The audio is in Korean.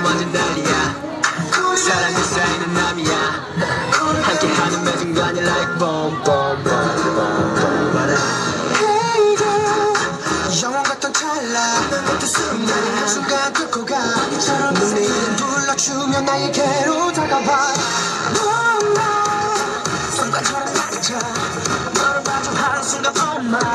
완전 달리야 사랑이 쌓이는 남이야 함께하는 매 순간이 like boom boom boom boom boom Hey girl 영원 같던 찰나 그 순간이 한순간 뚫고 가 눈에 불러주면 나에게로 다가와 손과처럼 다가져 너를 마주 하는 순간 oh my